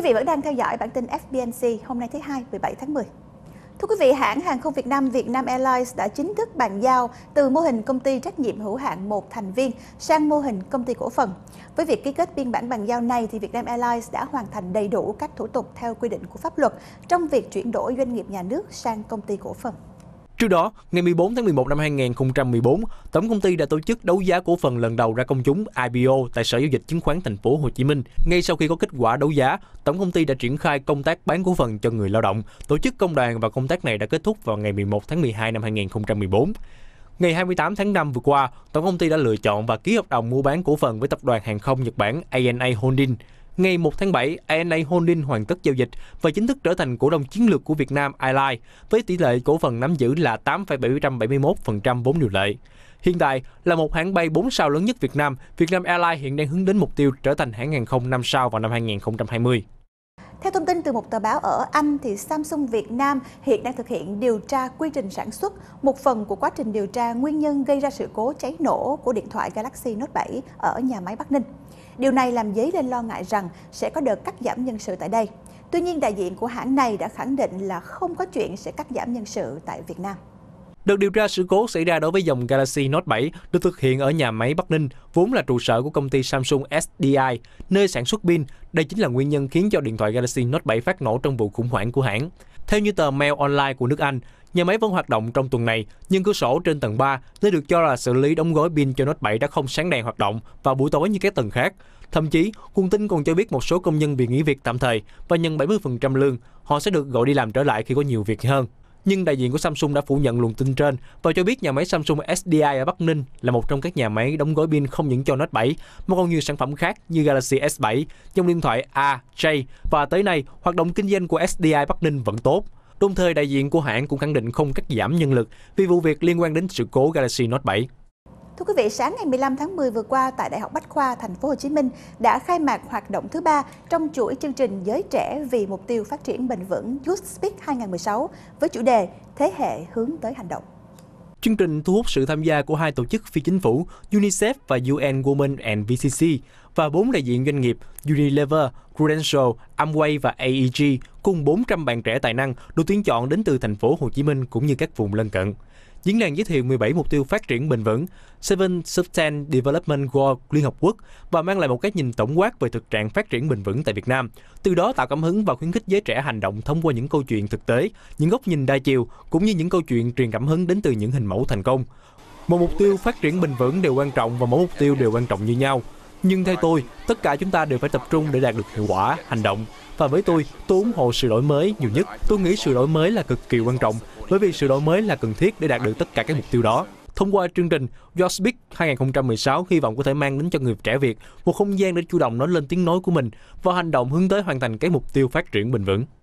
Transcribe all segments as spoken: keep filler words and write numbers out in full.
quý vị vẫn đang theo dõi bản tin ép bê en xê hôm nay thứ Hai, mười bảy tháng mười. Thưa quý vị, hãng hàng không Việt Nam Vietnam Airlines đã chính thức bàn giao từ mô hình công ty trách nhiệm hữu hạn một thành viên sang mô hình công ty cổ phần. Với việc ký kết biên bản bàn giao này, thì Vietnam Airlines đã hoàn thành đầy đủ các thủ tục theo quy định của pháp luật trong việc chuyển đổi doanh nghiệp nhà nước sang công ty cổ phần. Trước đó, ngày mười bốn tháng mười một năm hai nghìn không trăm mười bốn, tổng công ty đã tổ chức đấu giá cổ phần lần đầu ra công chúng I P O tại Sở Giao dịch Chứng khoán Thành phố Hồ Chí Minh. Ngay sau khi có kết quả đấu giá, tổng công ty đã triển khai công tác bán cổ phần cho người lao động, tổ chức công đoàn, và công tác này đã kết thúc vào ngày mười một tháng mười hai năm hai nghìn không trăm mười bốn. Ngày hai mươi tám tháng năm vừa qua, tổng công ty đã lựa chọn và ký hợp đồng mua bán cổ phần với tập đoàn hàng không Nhật Bản A N A Holdings. Ngày một tháng bảy, A N A Holdings hoàn tất giao dịch và chính thức trở thành cổ đông chiến lược của Vietnam Airlines với tỷ lệ cổ phần nắm giữ là tám phẩy bảy trăm bảy mươi mốt phần trăm vốn điều lệ. Hiện tại là một hãng bay bốn sao lớn nhất Việt Nam, Vietnam Airlines hiện đang hướng đến mục tiêu trở thành hãng hàng không năm sao vào năm hai nghìn không trăm hai mươi. Theo thông tin từ một tờ báo ở Anh, thì Samsung Việt Nam hiện đang thực hiện điều tra quy trình sản xuất, một phần của quá trình điều tra nguyên nhân gây ra sự cố cháy nổ của điện thoại Galaxy Note bảy ở nhà máy Bắc Ninh. Điều này làm dấy lên lo ngại rằng sẽ có đợt cắt giảm nhân sự tại đây. Tuy nhiên, đại diện của hãng này đã khẳng định là không có chuyện sẽ cắt giảm nhân sự tại Việt Nam. Đợt điều tra sự cố xảy ra đối với dòng Galaxy Note bảy được thực hiện ở nhà máy Bắc Ninh, vốn là trụ sở của công ty Samsung S D I, nơi sản xuất pin. Đây chính là nguyên nhân khiến cho điện thoại Galaxy Note bảy phát nổ trong vụ khủng hoảng của hãng. Theo như tờ Mail Online của nước Anh, nhà máy vẫn hoạt động trong tuần này, nhưng cửa sổ trên tầng ba, nơi được cho là xử lý đóng gói pin cho Note bảy, đã không sáng đèn hoạt động vào buổi tối như các tầng khác. Thậm chí, nguồn tin còn cho biết một số công nhân bị nghỉ việc tạm thời và nhận bảy mươi phần trăm lương. Họ sẽ được gọi đi làm trở lại khi có nhiều việc hơn. Nhưng đại diện của Samsung đã phủ nhận luồng tin trên và cho biết nhà máy Samsung S D I ở Bắc Ninh là một trong các nhà máy đóng gói pin không những cho Note bảy mà còn nhiều sản phẩm khác như Galaxy S bảy, dòng điện thoại A, J, và tới nay hoạt động kinh doanh của S D I Bắc Ninh vẫn tốt. Đồng thời, đại diện của hãng cũng khẳng định không cắt giảm nhân lực vì vụ việc liên quan đến sự cố Galaxy Note bảy. Thưa quý vị, sáng ngày mười lăm tháng mười vừa qua, tại Đại học Bách khoa Thành phố Hồ Chí Minh đã khai mạc hoạt động thứ ba trong chuỗi chương trình Giới trẻ vì mục tiêu phát triển bền vững Youth Speak hai không một sáu với chủ đề Thế hệ hướng tới hành động. Chương trình thu hút sự tham gia của hai tổ chức phi chính phủ UNICEF và U N Women and V C C và bốn đại diện doanh nghiệp Unilever, Prudential, Amway và A E G cùng bốn trăm bạn trẻ tài năng được tuyển chọn đến từ thành phố Hồ Chí Minh cũng như các vùng lân cận. Diễn đàn giới thiệu mười bảy mục tiêu phát triển bền vững Seven Sustainable Development Goals Liên Hợp Quốc và mang lại một cái nhìn tổng quát về thực trạng phát triển bền vững tại Việt Nam, từ đó tạo cảm hứng và khuyến khích giới trẻ hành động thông qua những câu chuyện thực tế, những góc nhìn đa chiều cũng như những câu chuyện truyền cảm hứng đến từ những hình mẫu thành công. Một mục tiêu phát triển bền vững đều quan trọng và mỗi mục tiêu đều quan trọng như nhau. Nhưng theo tôi, tất cả chúng ta đều phải tập trung để đạt được hiệu quả, hành động. Và với tôi, tôi ủng hộ sự đổi mới nhiều nhất. Tôi nghĩ sự đổi mới là cực kỳ quan trọng, bởi vì sự đổi mới là cần thiết để đạt được tất cả các mục tiêu đó. Thông qua chương trình Youth Speak hai không một sáu, hy vọng có thể mang đến cho người trẻ Việt một không gian để chủ động nói lên tiếng nói của mình và hành động hướng tới hoàn thành cái mục tiêu phát triển bền vững.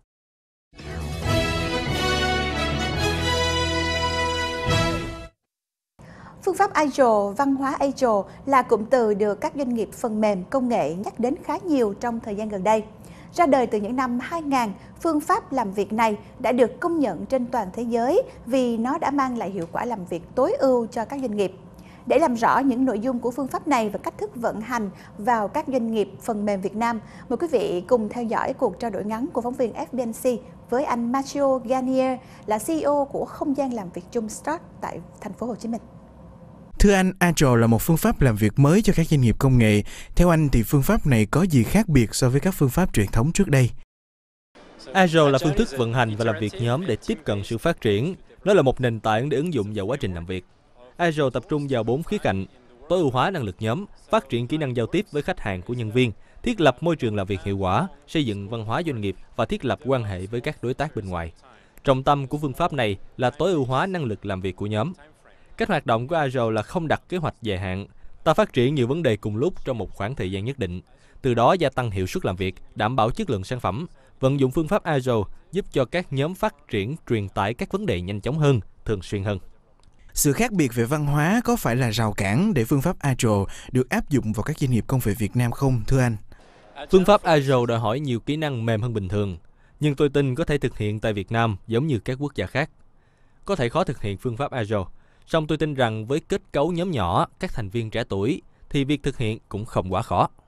Phương pháp Agile, văn hóa Agile là cụm từ được các doanh nghiệp phần mềm công nghệ nhắc đến khá nhiều trong thời gian gần đây. Ra đời từ những năm hai nghìn, phương pháp làm việc này đã được công nhận trên toàn thế giới vì nó đã mang lại hiệu quả làm việc tối ưu cho các doanh nghiệp. Để làm rõ những nội dung của phương pháp này và cách thức vận hành vào các doanh nghiệp phần mềm Việt Nam, mời quý vị cùng theo dõi cuộc trao đổi ngắn của phóng viên ép bê en xê với anh Matteo Garnier, là C E O của không gian làm việc chung Start tại thành phố Hồ Chí Minh. Thưa anh, Agile là một phương pháp làm việc mới cho các doanh nghiệp công nghệ. Theo anh thì phương pháp này có gì khác biệt so với các phương pháp truyền thống trước đây? Agile là phương thức vận hành và làm việc nhóm để tiếp cận sự phát triển. Nó là một nền tảng để ứng dụng vào quá trình làm việc. Agile tập trung vào bốn khía cạnh: tối ưu hóa năng lực nhóm, phát triển kỹ năng giao tiếp với khách hàng của nhân viên, thiết lập môi trường làm việc hiệu quả, xây dựng văn hóa doanh nghiệp và thiết lập quan hệ với các đối tác bên ngoài. Trọng tâm của phương pháp này là tối ưu hóa năng lực làm việc của nhóm. Cách hoạt động của Agile là không đặt kế hoạch dài hạn. Ta phát triển nhiều vấn đề cùng lúc trong một khoảng thời gian nhất định. Từ đó gia tăng hiệu suất làm việc, đảm bảo chất lượng sản phẩm. Vận dụng phương pháp Agile giúp cho các nhóm phát triển truyền tải các vấn đề nhanh chóng hơn, thường xuyên hơn. Sự khác biệt về văn hóa có phải là rào cản để phương pháp Agile được áp dụng vào các doanh nghiệp công nghệ Việt Nam không, thưa anh? Phương pháp Agile đòi hỏi nhiều kỹ năng mềm hơn bình thường, nhưng tôi tin có thể thực hiện tại Việt Nam giống như các quốc gia khác. Có thể khó thực hiện phương pháp Agile, song tôi tin rằng với kết cấu nhóm nhỏ, các thành viên trẻ tuổi, thì việc thực hiện cũng không quá khó.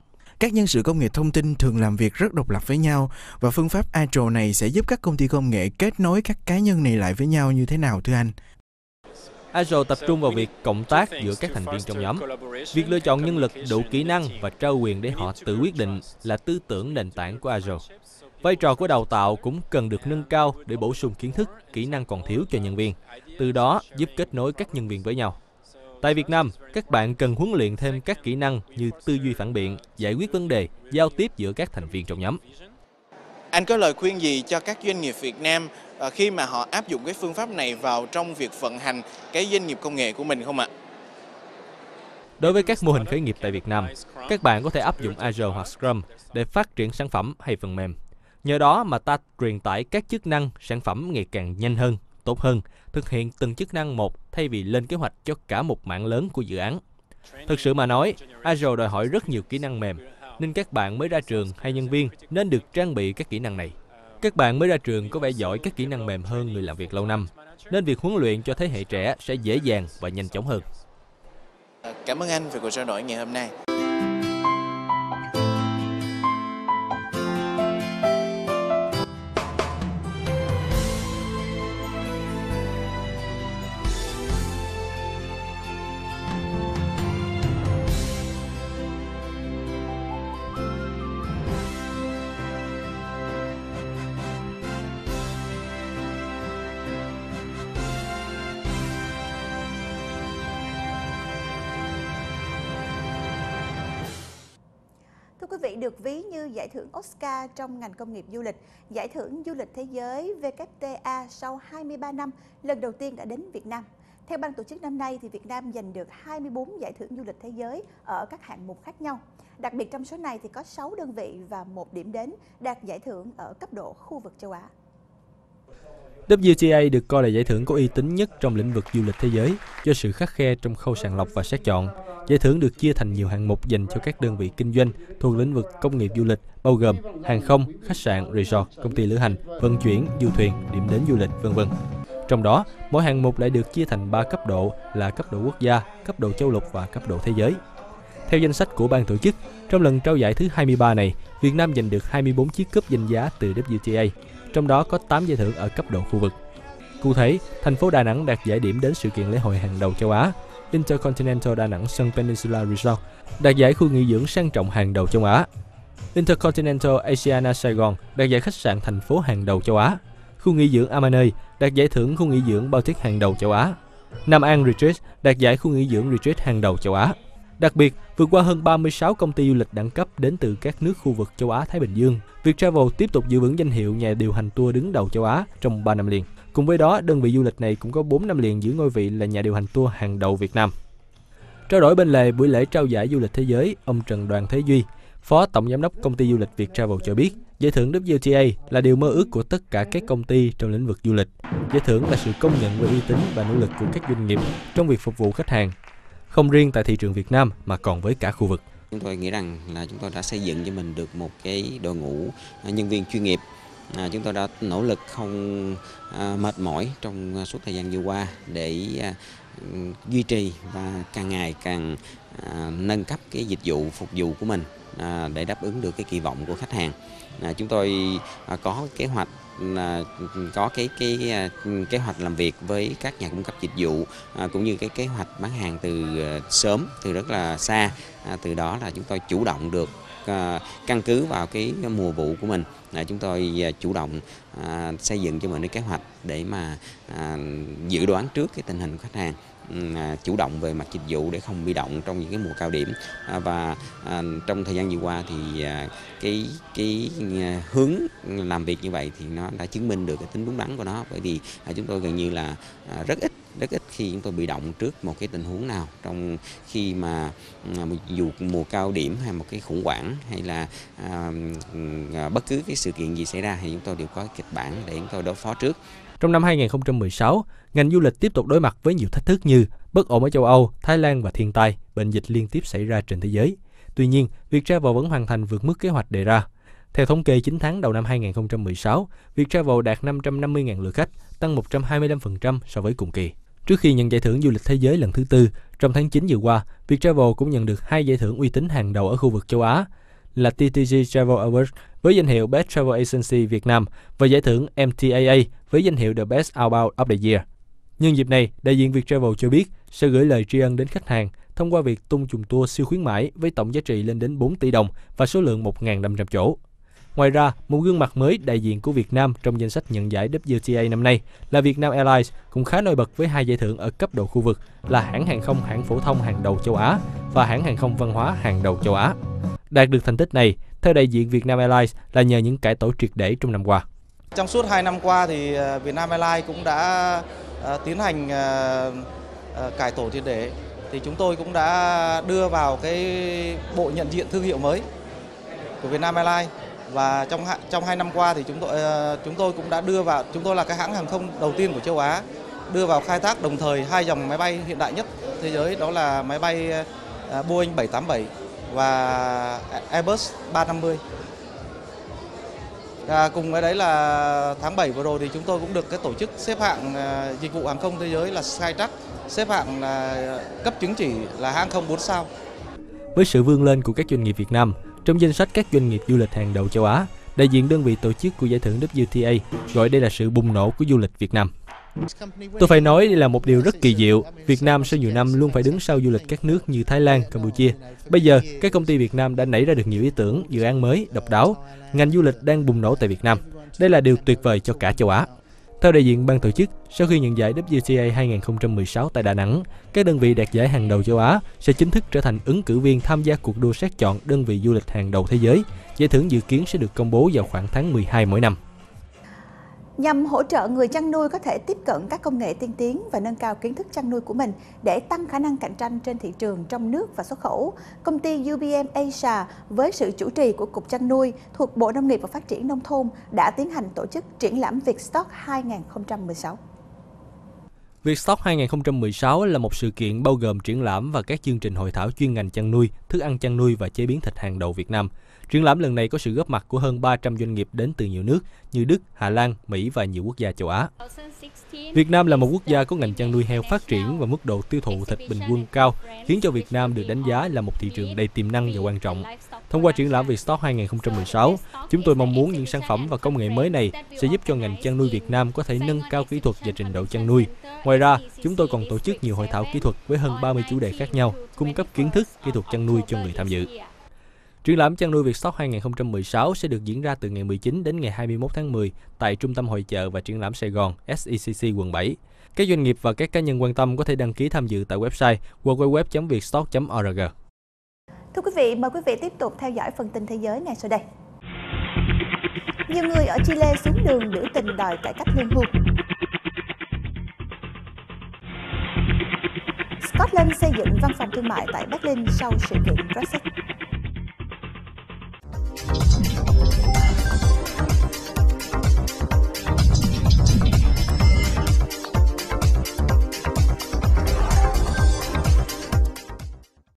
Các nhân sự công nghệ thông tin thường làm việc rất độc lập với nhau và phương pháp Agile này sẽ giúp các công ty công nghệ kết nối các cá nhân này lại với nhau như thế nào thưa anh? Agile tập trung vào việc cộng tác giữa các thành viên trong nhóm. Việc lựa chọn nhân lực đủ kỹ năng và trao quyền để họ tự quyết định là tư tưởng nền tảng của Agile. Vai trò của đào tạo cũng cần được nâng cao để bổ sung kiến thức, kỹ năng còn thiếu cho nhân viên, từ đó giúp kết nối các nhân viên với nhau. Tại Việt Nam, các bạn cần huấn luyện thêm các kỹ năng như tư duy phản biện, giải quyết vấn đề, giao tiếp giữa các thành viên trong nhóm. Anh có lời khuyên gì cho các doanh nghiệp Việt Nam khi mà họ áp dụng cái phương pháp này vào trong việc vận hành cái doanh nghiệp công nghệ của mình không ạ? Đối với các mô hình khởi nghiệp tại Việt Nam, các bạn có thể áp dụng Agile hoặc Scrum để phát triển sản phẩm hay phần mềm. Nhờ đó mà ta truyền tải các chức năng, sản phẩm ngày càng nhanh hơn, tốt hơn, thực hiện từng chức năng một thay vì lên kế hoạch cho cả một mảng lớn của dự án. Thực sự mà nói, Agile đòi hỏi rất nhiều kỹ năng mềm, nên các bạn mới ra trường hay nhân viên nên được trang bị các kỹ năng này. Các bạn mới ra trường có vẻ giỏi các kỹ năng mềm hơn người làm việc lâu năm, nên việc huấn luyện cho thế hệ trẻ sẽ dễ dàng và nhanh chóng hơn. Cảm ơn anh về cuộc trao đổi ngày hôm nay. Thưa quý vị, được ví như giải thưởng Oscar trong ngành công nghiệp du lịch, giải thưởng du lịch thế giới W T A sau hai mươi ba năm lần đầu tiên đã đến Việt Nam. Theo ban tổ chức năm nay, thì Việt Nam giành được hai mươi tư giải thưởng du lịch thế giới ở các hạng mục khác nhau. Đặc biệt trong số này thì có sáu đơn vị và một điểm đến đạt giải thưởng ở cấp độ khu vực châu Á. W T A được coi là giải thưởng có uy tín nhất trong lĩnh vực du lịch thế giới do sự khắt khe trong khâu sàng lọc và xét chọn. Giải thưởng được chia thành nhiều hạng mục dành cho các đơn vị kinh doanh thuộc lĩnh vực công nghiệp du lịch, bao gồm hàng không, khách sạn, resort, công ty lữ hành, vận chuyển, du thuyền, điểm đến du lịch, vân vân. Trong đó, mỗi hạng mục lại được chia thành ba cấp độ là cấp độ quốc gia, cấp độ châu lục và cấp độ thế giới. Theo danh sách của ban tổ chức, trong lần trao giải thứ hai mươi ba này, Việt Nam giành được hai mươi tư chiếc cúp danh giá từ W T A, trong đó có tám giải thưởng ở cấp độ khu vực. Cụ thể, thành phố Đà Nẵng đạt giải điểm đến sự kiện lễ hội hàng đầu châu Á. Intercontinental Đà Nẵng Sun Peninsula Resort đạt giải khu nghỉ dưỡng sang trọng hàng đầu châu Á. Intercontinental Asiana Sài Gòn đạt giải khách sạn thành phố hàng đầu châu Á. Khu nghỉ dưỡng Amanay đạt giải thưởng khu nghỉ dưỡng Baltic hàng đầu châu Á. Nam An Retreat đạt giải khu nghỉ dưỡng Retreat hàng đầu châu Á. Đặc biệt, vượt qua hơn ba mươi sáu công ty du lịch đẳng cấp đến từ các nước khu vực châu Á-Thái Bình Dương, Viettravel tiếp tục giữ vững danh hiệu nhà điều hành tour đứng đầu châu Á trong ba năm liền. Cùng với đó, đơn vị du lịch này cũng có bốn năm liền giữ ngôi vị là nhà điều hành tour hàng đầu Việt Nam. Trao đổi bên lề buổi lễ trao giải du lịch thế giới, ông Trần Đoàn Thế Duy, Phó Tổng Giám đốc Công ty Du lịch Viettravel cho biết, giải thưởng W T A là điều mơ ước của tất cả các công ty trong lĩnh vực du lịch. Giải thưởng là sự công nhận về uy tín và nỗ lực của các doanh nghiệp trong việc phục vụ khách hàng, không riêng tại thị trường Việt Nam mà còn với cả khu vực. Chúng tôi nghĩ rằng là chúng tôi đã xây dựng cho mình được một cái đội ngũ nhân viên chuyên nghiệp. À, chúng tôi đã nỗ lực không à, mệt mỏi trong suốt thời gian vừa qua để à, duy trì và càng ngày càng à, nâng cấp cái dịch vụ phục vụ của mình à, để đáp ứng được cái kỳ vọng của khách hàng. À, chúng tôi à, có kế hoạch là có cái cái à, kế hoạch làm việc với các nhà cung cấp dịch vụ à, cũng như cái kế hoạch bán hàng từ à, sớm, từ rất là xa. À, từ đó là chúng tôi chủ động được à, căn cứ vào cái mùa vụ của mình. À, chúng tôi à, chủ động à, xây dựng cho mình cái kế hoạch để mà à, dự đoán trước cái tình hình của khách hàng, à, chủ động về mặt dịch vụ để không bị động trong những cái mùa cao điểm. À, và à, trong thời gian vừa qua thì à, cái cái à, hướng làm việc như vậy thì nó đã chứng minh được cái tính đúng đắn của nó, bởi vì à, chúng tôi gần như là à, rất ít rất ít khi chúng tôi bị động trước một cái tình huống nào trong khi mà dù mùa cao điểm hay một cái khủng hoảng hay là à, bất cứ cái sự kiện gì xảy ra thì chúng tôi đều có kịch bản để chúng tôi đối phó trước. Trong năm hai nghìn không trăm mười sáu, ngành du lịch tiếp tục đối mặt với nhiều thách thức như bất ổn ở châu Âu, Thái Lan và thiên tai, bệnh dịch liên tiếp xảy ra trên thế giới. Tuy nhiên, Viettravel vẫn hoàn thành vượt mức kế hoạch đề ra. Theo thống kê chín tháng đầu năm hai nghìn không trăm mười sáu, Viettravel đạt năm trăm năm mươi nghìn lượt khách, tăng một trăm hai mươi lăm phần trăm so với cùng kỳ. Trước khi nhận giải thưởng du lịch thế giới lần thứ tư, trong tháng chín vừa qua, Viettravel cũng nhận được hai giải thưởng uy tín hàng đầu ở khu vực châu Á là tê tê giê Travel Awards với danh hiệu Best Travel Agency Việt Nam và giải thưởng em tê a a với danh hiệu The Best Outbound of the Year. Nhân dịp này, đại diện Viettravel cho biết sẽ gửi lời tri ân đến khách hàng thông qua việc tung chùm tour siêu khuyến mãi với tổng giá trị lên đến bốn tỷ đồng và số lượng một nghìn năm trăm chỗ. Ngoài ra, một gương mặt mới đại diện của Việt Nam trong danh sách nhận giải vê tê a năm nay là Vietnam Airlines, cũng khá nổi bật với hai giải thưởng ở cấp độ khu vực là hãng hàng không hãng phổ thông hàng đầu châu Á và hãng hàng không văn hóa hàng đầu châu Á. Đạt được thành tích này, theo đại diện Vietnam Airlines là nhờ những cải tổ triệt để trong năm qua. Trong suốt hai năm qua thì Vietnam Airlines cũng đã uh, tiến hành uh, uh, cải tổ triệt để. Thì chúng tôi cũng đã đưa vào cái bộ nhận diện thương hiệu mới của Vietnam Airlines. Và trong trong hai năm qua thì chúng tôi uh, chúng tôi cũng đã đưa vào, chúng tôi là cái hãng hàng không đầu tiên của châu Á đưa vào khai thác đồng thời hai dòng máy bay hiện đại nhất thế giới, đó là máy bay uh, Boeing bảy tám bảy và Airbus ba năm mươi. À, cùng với đấy là tháng bảy vừa rồi thì chúng tôi cũng được cái tổ chức xếp hạng uh, dịch vụ hàng không thế giới là Skytrax xếp hạng là uh, cấp chứng chỉ là hãng không bốn sao. Với sự vươn lên của các doanh nghiệp Việt Nam trong danh sách các doanh nghiệp du lịch hàng đầu châu Á, đại diện đơn vị tổ chức của giải thưởng vê tê a gọi đây là sự bùng nổ của du lịch Việt Nam. Tôi phải nói đây là một điều rất kỳ diệu. Việt Nam sau nhiều năm luôn phải đứng sau du lịch các nước như Thái Lan, Campuchia. Bây giờ, các công ty Việt Nam đã nảy ra được nhiều ý tưởng, dự án mới, độc đáo. Ngành du lịch đang bùng nổ tại Việt Nam. Đây là điều tuyệt vời cho cả châu Á. Theo đại diện ban tổ chức, sau khi nhận giải vê tê a hai không một sáu tại Đà Nẵng, các đơn vị đạt giải hàng đầu châu Á sẽ chính thức trở thành ứng cử viên tham gia cuộc đua xét chọn đơn vị du lịch hàng đầu thế giới. Giải thưởng dự kiến sẽ được công bố vào khoảng tháng mười hai mỗi năm. Nhằm hỗ trợ người chăn nuôi có thể tiếp cận các công nghệ tiên tiến và nâng cao kiến thức chăn nuôi của mình để tăng khả năng cạnh tranh trên thị trường trong nước và xuất khẩu, công ty u bê em Asia với sự chủ trì của Cục Chăn nuôi thuộc Bộ Nông nghiệp và Phát triển Nông thôn đã tiến hành tổ chức triển lãm Vietstock hai không một sáu. Vietstock hai không một sáu là một sự kiện bao gồm triển lãm và các chương trình hội thảo chuyên ngành chăn nuôi, thức ăn chăn nuôi và chế biến thịt hàng đầu Việt Nam. Triển lãm lần này có sự góp mặt của hơn ba trăm doanh nghiệp đến từ nhiều nước như Đức, Hà Lan, Mỹ và nhiều quốc gia châu Á. Việt Nam là một quốc gia có ngành chăn nuôi heo phát triển và mức độ tiêu thụ thịt bình quân cao, khiến cho Việt Nam được đánh giá là một thị trường đầy tiềm năng và quan trọng. Thông qua triển lãm Vietstock hai không một sáu, chúng tôi mong muốn những sản phẩm và công nghệ mới này sẽ giúp cho ngành chăn nuôi Việt Nam có thể nâng cao kỹ thuật và trình độ chăn nuôi. Ngoài ra, chúng tôi còn tổ chức nhiều hội thảo kỹ thuật với hơn ba mươi chủ đề khác nhau, cung cấp kiến thức, kỹ thuật chăn nuôi cho người tham dự. Triển lãm chăn nuôi Vietstock hai không một sáu sẽ được diễn ra từ ngày mười chín đến ngày hai mươi mốt tháng mười tại Trung tâm Hội chợ và Triển lãm Sài Gòn ét e xê xê quận bảy. Các doanh nghiệp và các cá nhân quan tâm có thể đăng ký tham dự tại website w w w chấm vietstock chấm org. Thưa quý vị, mời quý vị tiếp tục theo dõi phần tin thế giới ngay sau đây. Nhiều người ở Chile xuống đường biểu tình đòi cải cách lương hưu. Scotland xây dựng văn phòng thương mại tại Berlin sau sự kiện Brexit.